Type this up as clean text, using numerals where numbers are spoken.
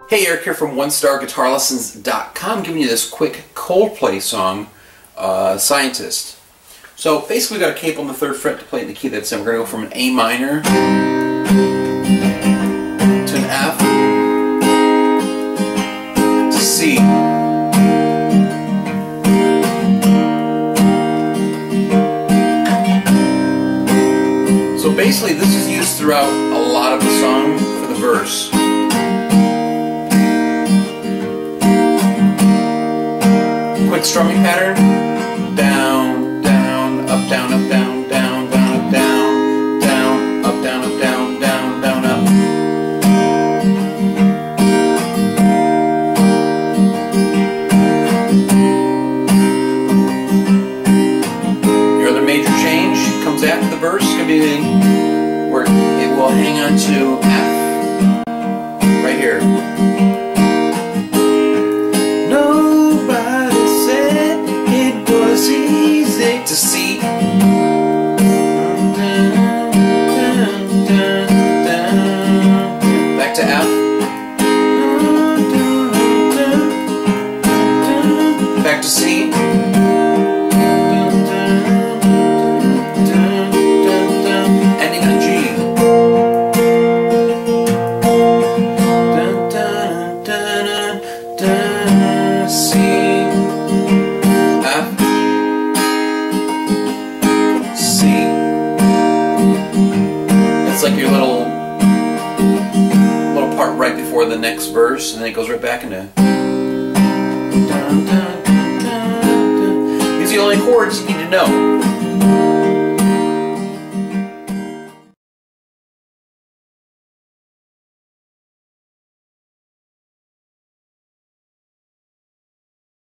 Hey, Eric here from OneStarGuitarLessons.com, giving you this quick Coldplay song, Scientist. So basically we've got a capo on the 3rd fret to play in the key that's in. We're going to go from an A minor to an F to C. So basically this is used throughout a lot of the song for the verse. Quick strumming pattern: down, down, up, down, up, down, down, down, up, down, down, up, down, up, down, down, down, up. Your other major change comes after the verse. It's going to be where it will hang on to F right here. Easy to see. Back to F. Back to C. Ending on G. C. F. It's like your little part right before the next verse, and then it goes right back into. These are the only chords you need to know.